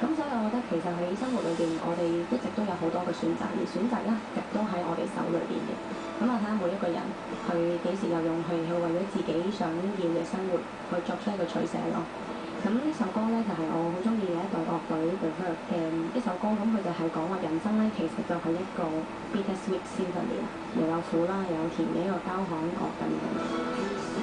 咁所以我覺得其實喺生活裏邊，我哋一直都有好多嘅選擇，而選擇一直都喺我哋手裏邊嘅。咁啊，睇下每一個人佢幾時有勇氣去為咗自己想要嘅生活去作出一個取捨咯。咁呢首歌咧就係、我好中意嘅一隊樂隊 The Verve 嘅一首歌，咁佢就係講話人生咧其實就係一個 bitter sweet symphony，又有苦啦，又有甜嘅一個交響樂咁樣。